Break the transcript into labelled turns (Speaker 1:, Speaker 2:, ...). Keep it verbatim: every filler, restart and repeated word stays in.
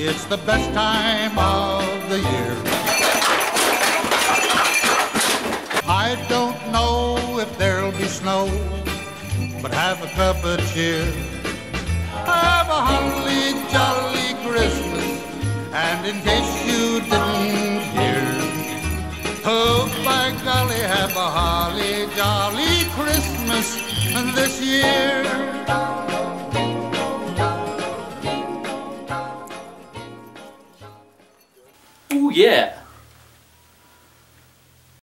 Speaker 1: It's the best time of the year. I don't know if there'll be snow, but have a cup of cheer. Have a holly jolly Christmas, and in case you didn't hear, oh by golly, have a holly jolly Christmas this year.
Speaker 2: Oh yeah,